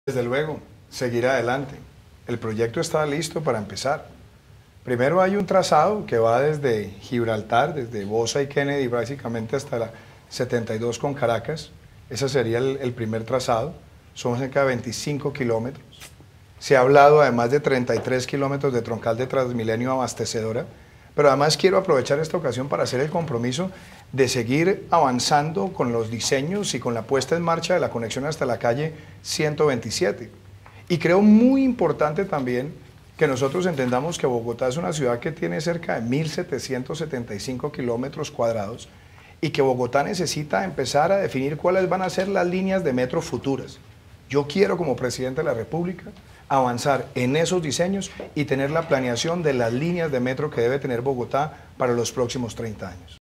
Desde luego, seguir adelante. El proyecto está listo para empezar. Primero hay un trazado que va desde Gibraltar, desde Bosa y Kennedy, básicamente hasta la 72 con Caracas. Ese sería el primer trazado. Son cerca de 25 kilómetros. Se ha hablado además de 33 kilómetros de troncal de Transmilenio abastecedora. Pero además quiero aprovechar esta ocasión para hacer el compromiso de seguir avanzando con los diseños y con la puesta en marcha de la conexión hasta la calle 127. Y creo muy importante también que nosotros entendamos que Bogotá es una ciudad que tiene cerca de 1.775 kilómetros cuadrados y que Bogotá necesita empezar a definir cuáles van a ser las líneas de metro futuras. Yo quiero, como presidente de la República, avanzar en esos diseños y tener la planeación de las líneas de metro que debe tener Bogotá para los próximos 30 años.